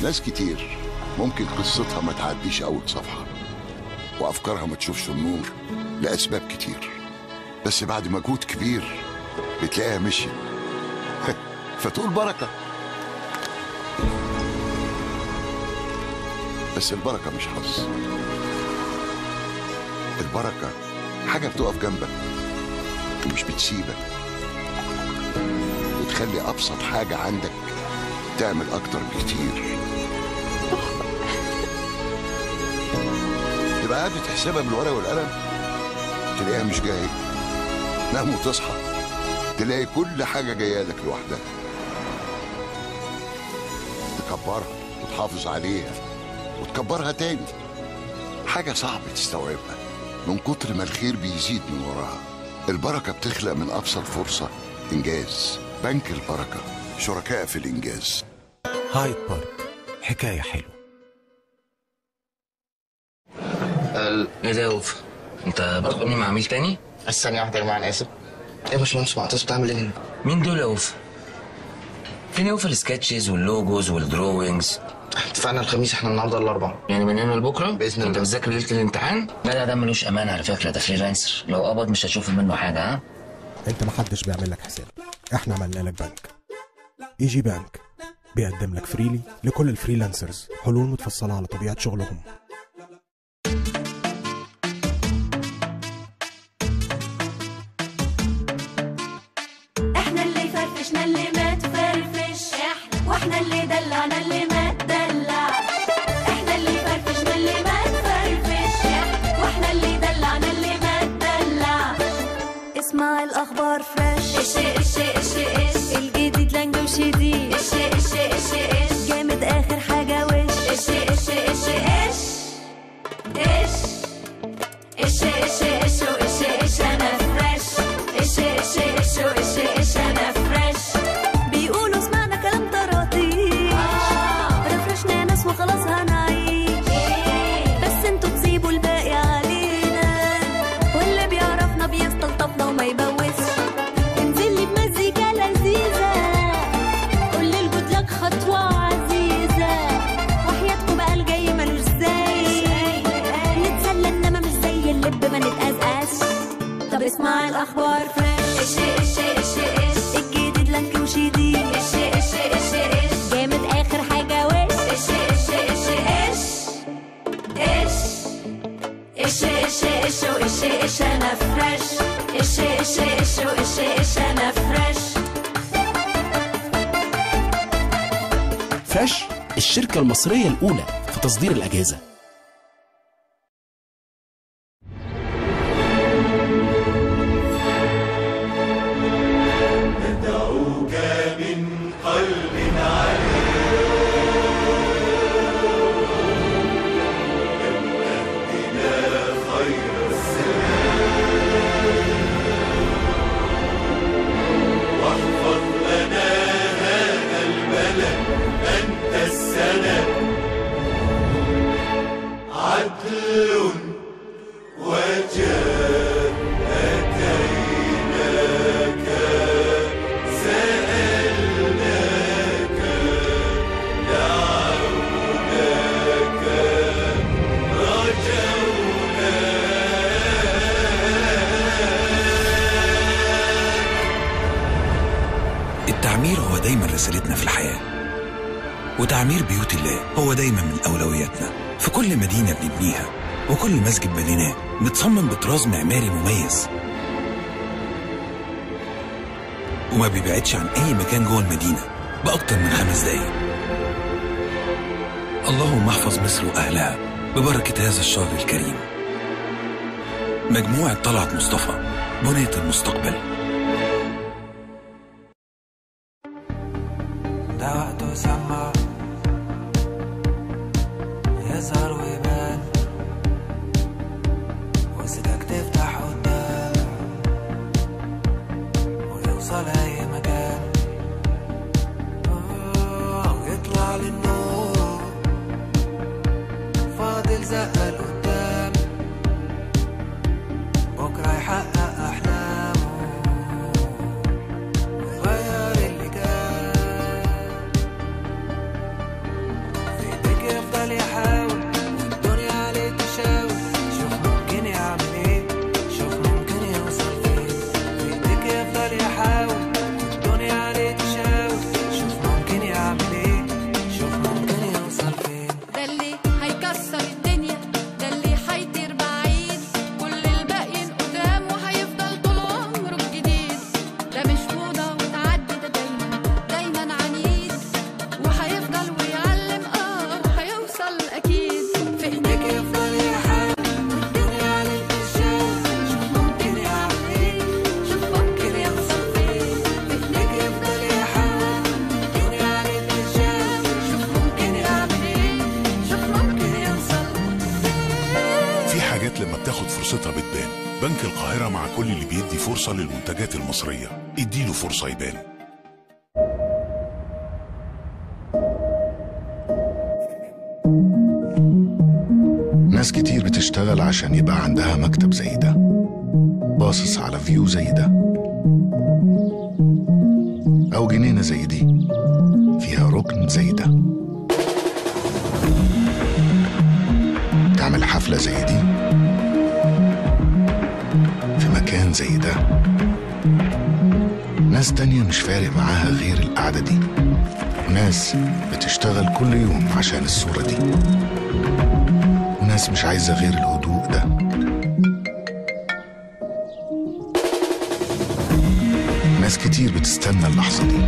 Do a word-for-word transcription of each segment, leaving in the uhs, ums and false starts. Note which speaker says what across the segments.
Speaker 1: ناس كتير ممكن قصتها ما تعديش أول صفحة وأفكارها ما تشوفش النور لأسباب كتير، بس بعد مجهود كبير بتلاقيها مشيت فتقول بركة. بس البركة مش حظ، البركة حاجة بتقف جنبك ومش بتسيبك وتخلي أبسط حاجة عندك تعمل أكتر بكتير. تبقى قاعد تحسبها بالورقة والقلم تلاقيها مش جاية، نام وتصحى تلاقي كل حاجة جاية لك لوحدها. تكبرها وتحافظ عليها وتكبرها تاني، حاجة صعب تستوعبها من كتر ما الخير بيزيد من وراها. البركة بتخلق من أبسط فرصة إنجاز. بنك البركة، شركاء في الإنجاز.
Speaker 2: هايد بارك، حكاية حلوة.
Speaker 3: ايه ده يا وف؟ انت بتقولني مع عميل تاني؟
Speaker 4: بس ثانية واحدة يا جماعة أنا آسف. إيه يا باشمهندس معتز بتعمل إيه هنا؟
Speaker 3: مين دول يا وف؟ فين يا وف السكتشز واللوجوز والدروينجز؟
Speaker 4: اتفقنا الخميس، احنا النهارده الأربعاء.
Speaker 3: يعني من هنا لبكره؟
Speaker 4: بإذن الله.
Speaker 3: انت بتذاكر ليلة الامتحان؟ لا لا ده ملوش أمان على فكرة، ده فريلانسر، لو قبض مش هتشوف منه حاجة. ها؟
Speaker 2: انت محدش بيعمل لك حساب، احنا عملنا لك بنك. اي جي بانك بيقدم لك فريلي لكل الفريلانسرز حلول متفصلة على طبيعة شغلهم.
Speaker 5: احنا اللي فرفشنا اللي ما تفرفش، واحنا اللي دلعنا اللي ما تدلع. احنا اللي فرفشنا اللي ما تفرفش، واحنا اللي دلعنا اللي ما تدلع. اسمع الاخبار فريش، ايش ايش ايش ايش الجديد لانجو وشديد، ايش ايش ايش ايش جامد اخر حاجه وش، ايش ايش ايش ايش ايش ايش ايش ايش ايش ايش انا فريش، ايش ايش ايش ايش ايش انا فريش. بيقولوا سمعنا كلام طراطيش، رفرشنا ناس وخلاص هنعيش، بس انتوا تسيبوا الباقي علينا، واللي بيعرفنا بيستلطفنا وما يبوسش. انزل لي بمزيكا لذيذة، قول لي الجود لك خطوة عزيزة، وحياتكم بقى الجاي ملوش زي، نتسلى انما مش زي اللب ما نتقزقزش. طب اسمع الاخبار فريش، ايش ايش ايش ايش الجديد لانك وشديد، ايش ايش ايش ايش جامد اخر حاجه وش، ايش ايش ايش ايش ايش ايش ايش ايش ايش ايش انا فريش، ايش ايش ايش ايش ايش انا فريش.
Speaker 6: فريش الشركة المصرية الأولى في تصدير الأجهزة.
Speaker 7: التعمير هو دايما رسالتنا في الحياة، وتعمير بيوت الله هو دايما من أولوياتنا. في كل مدينة بنبنيها وكل مسجد بنيناه متصمم بطراز معماري مميز وما بيبعدش عن أي مكان جوه المدينة بأكتر من خمس دقايق. اللهم احفظ مصر وأهلها ببركة هذا الشهر الكريم. مجموعة طلعت مصطفى، بنية المستقبل.
Speaker 8: ده وقته سمع يظهر ويبان، وسيدك تفتح قدام ويوصل أي مكان، ويطلع للنور فاضل زقة لقدام، بكرة يحقق أحلامه.
Speaker 9: القاهرة مع كل اللي بيدي فرصة للمنتجات المصرية. اديله فرصة يبان.
Speaker 10: ناس كتير بتشتغل عشان يبقى عندها مكتب زي ده، باصص على فيو زي ده، أو جنينة زي دي فيها ركن زي ده. تعمل حفلة زي دي في مكان زي ده. ناس تانية مش فارق معاها غير القعدة دي، وناس بتشتغل كل يوم عشان الصورة دي، وناس مش عايزة غير الهدوء ده. ناس كتير بتستنى اللحظة دي،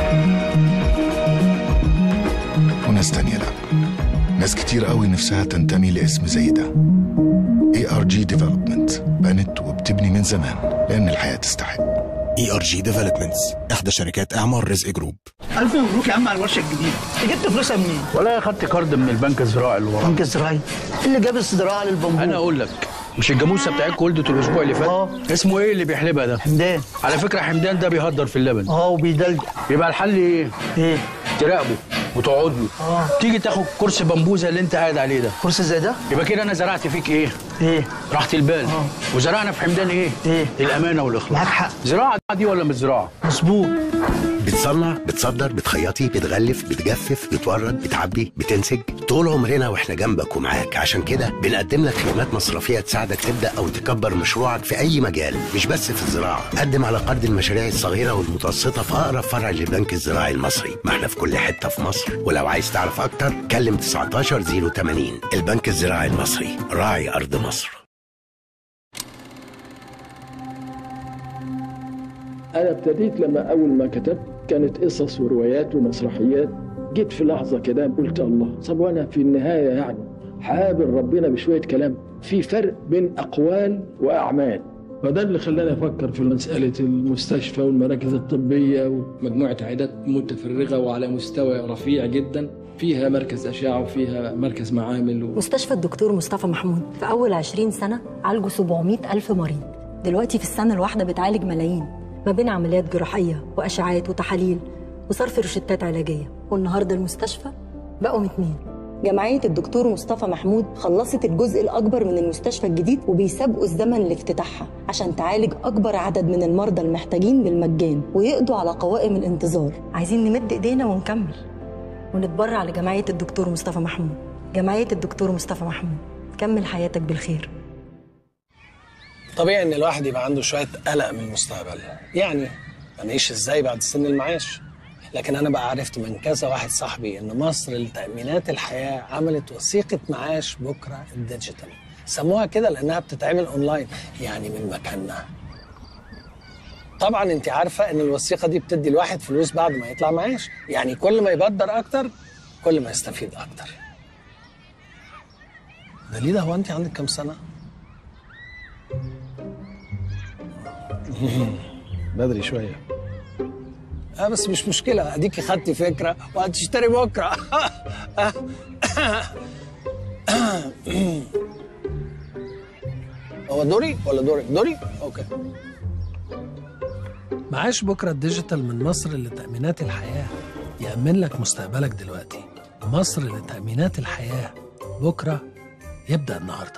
Speaker 10: وناس تانية لا. ناس كتير قوي نفسها تنتمي لاسم زي ده. اي ار جي Development بنت وبتبني من زمان لأن الحياة تستحق.
Speaker 2: اي ار جي ديفلوبمنتس، احدى شركات اعمار رزق جروب.
Speaker 11: الف مبروك يا عم على الورشه الجديده. انت جبت فلوسها منين؟
Speaker 12: ولا خدت كارد من البنك الزراعي اللي ورا.
Speaker 11: البنك الزراعي؟ ايه اللي جاب الزراعه للبنبوق؟
Speaker 12: انا اقول لك، مش الجاموسه بتاعتكم ولدت الاسبوع اللي فات؟
Speaker 11: اه.
Speaker 12: اسمه ايه اللي بيحلبها ده؟
Speaker 11: حمدان.
Speaker 12: على فكره حمدان ده بيهدر في اللبن.
Speaker 11: اه وبيدلدق.
Speaker 12: يبقى الحل ايه؟
Speaker 11: ايه؟
Speaker 12: تراقبه وتقعد له.
Speaker 11: اه.
Speaker 12: تيجي تاخد كورس بمبوزه اللي انت قاعد عليه ده.
Speaker 11: كورس زي ده؟
Speaker 12: يبقى كده انا زرعت فيك ايه؟
Speaker 11: ايه؟
Speaker 12: راحه البال.
Speaker 11: اه.
Speaker 12: وزرعنا في حمدان ايه؟
Speaker 11: ايه؟
Speaker 12: الامانه والاخلاص.
Speaker 11: معاك حق.
Speaker 12: زراعه دي ولا مش زراعه؟
Speaker 11: مظبوط.
Speaker 13: بتصنع، بتصدر، بتخيطي، بتغلف، بتجفف، بتورد، بتعبي، بتنسج. طول عمرنا واحنا جنبك ومعاك. عشان كده بنقدم لك خدمات مصرفيه تساعدك تبدا او تكبر مشروعك في اي مجال، مش بس في الزراعه. قدم على قرض المشاريع الصغيره والمتوسطه في اقرب فرع للبنك الزراعي المصري. ما احنا في كل حته في مصر. ولو عايز تعرف اكتر كلم تسعتاشر صفر ثمانين. البنك الزراعي المصري، راعي ارض مصر.
Speaker 14: أنا ابتديت لما أول ما كتبت كانت قصص وروايات ومسرحيات. جيت في لحظة كده قلت الله، طب وأنا في النهاية يعني هقابل ربنا بشوية كلام. في فرق بين أقوال وأعمال، فده اللي خلاني أفكر في مسألة المستشفى والمراكز الطبية ومجموعة عيادات متفرغة وعلى مستوى رفيع جدا، فيها مركز أشعة وفيها مركز معامل و...
Speaker 15: مستشفى الدكتور مصطفى محمود في أول عشرين سنة عالجوا سبعمائة ألف مريض. دلوقتي في السنة الواحدة بتعالج ملايين، ما بين عمليات جراحية وأشعات وتحاليل وصرف روشتات علاجية. والنهاردة المستشفى بقوا اتنين.
Speaker 16: جمعية الدكتور مصطفى محمود خلصت الجزء الأكبر من المستشفى الجديد وبيسابقوا الزمن لافتتاحها عشان تعالج أكبر عدد من المرضى المحتاجين بالمجان ويقضوا على قوائم الانتظار.
Speaker 15: عايزين نمد إيدينا ونكمل ونتبرع لجمعية الدكتور مصطفى محمود. جمعية الدكتور مصطفى محمود، كمل حياتك بالخير.
Speaker 17: طبيعي ان الواحد يبقى عنده شويه قلق من المستقبل، يعني هنعيش ازاي بعد سن المعاش. لكن انا بقى عرفت من كذا واحد صاحبي ان مصر لتامينات الحياه عملت وثيقه معاش بكره الديجيتال. سموها كده لانها بتتعمل اونلاين، يعني من مكاننا. طبعا انت عارفه ان الوثيقه دي بتدي الواحد فلوس بعد ما يطلع معاش، يعني كل ما يبدر اكتر كل ما يستفيد اكتر. دليده، هو انت عندك كام سنه؟ بدري شويه. اه بس مش مشكله، اديكي خدتي فكره وهتشتري بكره. هو دوري ولا دوري؟ دوري؟ اوكي. معاش بكره الديجيتال من مصر لتأمينات الحياه، يأمن لك مستقبلك دلوقتي. مصر لتأمينات الحياه، بكره يبدأ النهارده.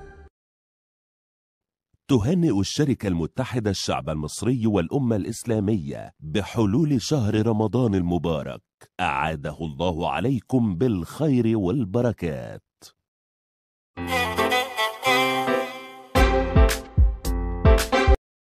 Speaker 18: تهنئ الشركة المتحدة الشعب المصري والأمة الإسلامية بحلول شهر رمضان المبارك، أعاده الله عليكم بالخير والبركات.